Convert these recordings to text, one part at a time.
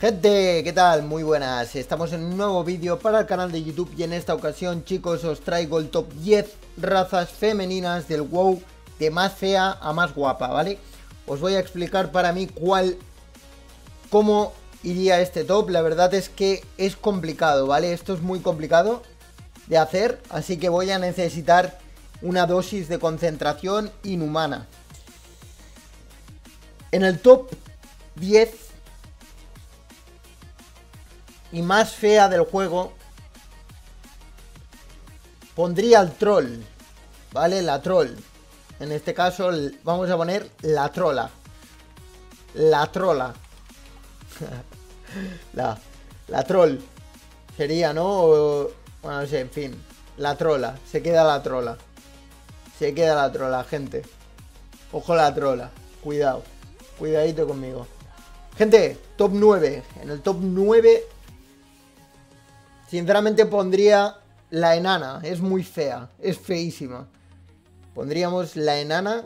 Gente, ¿qué tal? Muy buenas, estamos en un nuevo vídeo para el canal de YouTube y en esta ocasión, chicos, os traigo el top 10 razas femeninas del WoW de más fea a más guapa, ¿vale? Os voy a explicar para mí cómo iría este top. La verdad es que es complicado, ¿vale? Esto es muy complicado de hacer, así que voy a necesitar una dosis de concentración inhumana. En el top 10 y más fea del juego pondría al troll, ¿vale? La troll. En este caso vamos a poner la trola. La trola. la troll. Sería, ¿no? Bueno, no sé, en fin. La trola. Se queda la trola. Se queda la trola, gente. Ojo la trola. Cuidado. Cuidadito conmigo. Gente, top 9. En el top 9... sinceramente pondría la enana. Es muy fea. Es feísima. Pondríamos la enana.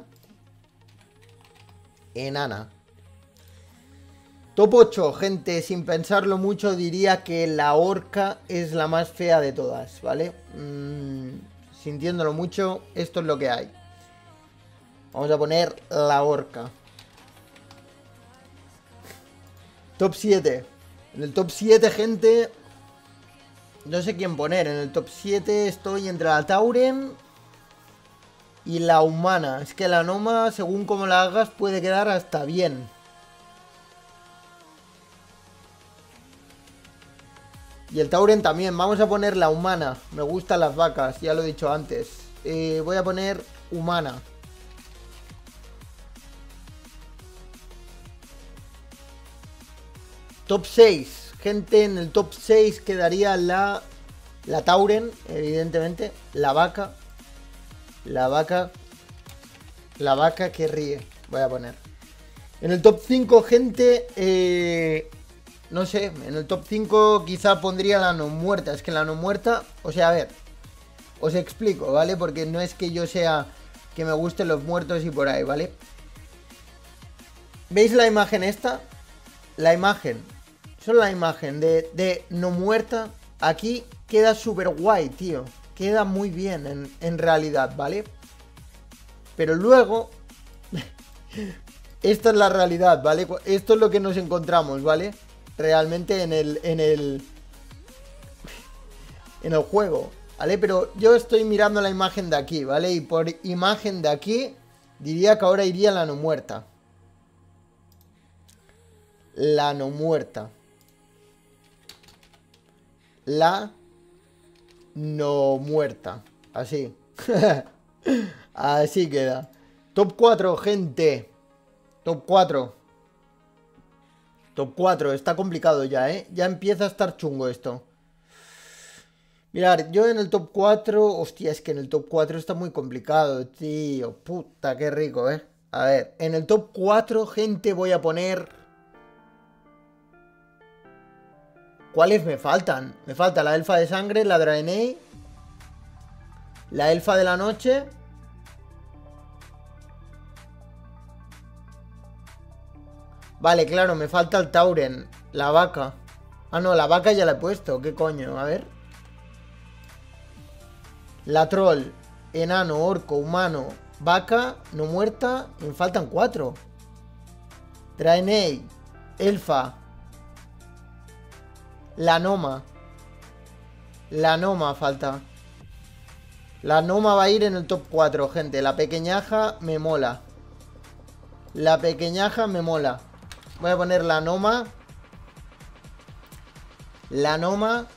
Enana. Top 8, gente. Sin pensarlo mucho diría que la orca es la más fea de todas, ¿vale? Sintiéndolo mucho, esto es lo que hay. Vamos a poner la orca. Top 7. En el top 7, gente... no sé quién poner. En el top 7 estoy entre la Tauren y la humana. Es que la Noma, según como la hagas, puede quedar hasta bien. Y el Tauren también. Vamos a poner la humana. Me gustan las vacas, ya lo he dicho antes. Voy a poner humana. Top 6. Gente, en el top 6 quedaría la Tauren, evidentemente. La vaca. La vaca que ríe. Voy a poner. En el top 5, gente, no sé, en el top 5 quizá pondría la no muerta. Es que la no muerta, o sea, a ver, os explico, ¿vale? Porque no es que yo sea que me gusten los muertos y por ahí, ¿vale? ¿Veis la imagen esta? La imagen, solo la imagen de no muerta. Aquí queda súper guay, tío. Queda muy bien en realidad, ¿vale? Pero luego... esta es la realidad, ¿vale? Esto es lo que nos encontramos, ¿vale? Realmente en el juego, ¿vale? Pero yo estoy mirando la imagen de aquí, ¿vale? Y por imagen de aquí diría que ahora iría la no muerta. La no muerta. La no muerta. Así. Así queda. Top 4, gente. Top 4. Top 4. Está complicado ya, ¿eh? Ya empieza a estar chungo esto. Mirad, yo en el top 4... hostia, es que en el top 4 está muy complicado, tío. Puta, qué rico, ¿eh? A ver, en el top 4, gente, voy a poner... ¿cuáles me faltan? Me falta la elfa de sangre, la Draenei, la elfa de la noche. Vale, claro, me falta el Tauren, la vaca. Ah, no, la vaca ya la he puesto. ¿Qué coño? A ver. La troll, enano, orco, humano, vaca, no muerta. Me faltan 4. Draenei, elfa, la Noma. La Noma falta. La Noma va a ir en el top 4, gente. La pequeñaja me mola. La pequeñaja me mola. Voy a poner la Noma. La Noma.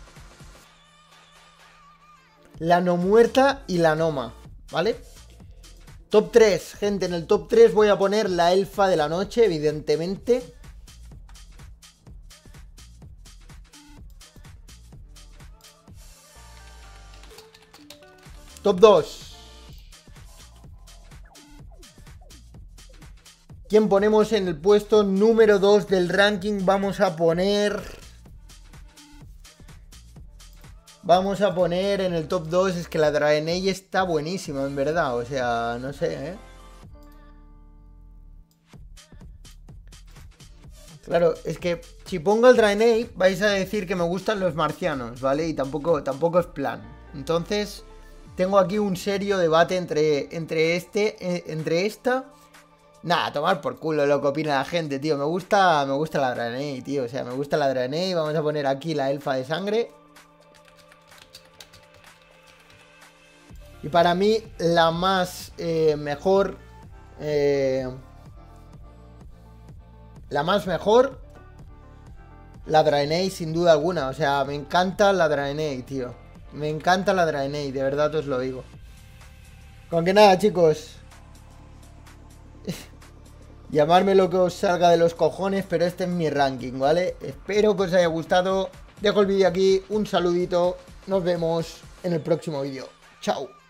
La no muerta y la Noma, ¿vale? Top 3, gente. En el top 3 voy a poner la elfa de la noche, evidentemente. Top 2. ¿Quién ponemos en el puesto número 2 del ranking? Vamos a poner en el top 2. Es que la Draenei está buenísima, en verdad. O sea, no sé, ¿eh? Claro, es que si pongo el Draenei vais a decir que me gustan los marcianos, ¿vale? Y tampoco es plan. Entonces, tengo aquí un serio debate entre esta. Nada, tomar por culo lo que opina la gente, tío. Me gusta la Draenei, tío. O sea, me gusta la Draenei. Vamos a poner aquí la elfa de sangre. Y para mí, la más mejor. La más mejor. La Draenei, sin duda alguna. O sea, me encanta la Draenei, tío. Me encanta la Draenei, de verdad os lo digo. Con que nada, chicos. Llamarme lo que os salga de los cojones, pero este es mi ranking, ¿vale? Espero que os haya gustado. Dejo el vídeo aquí, un saludito. Nos vemos en el próximo vídeo. Chao.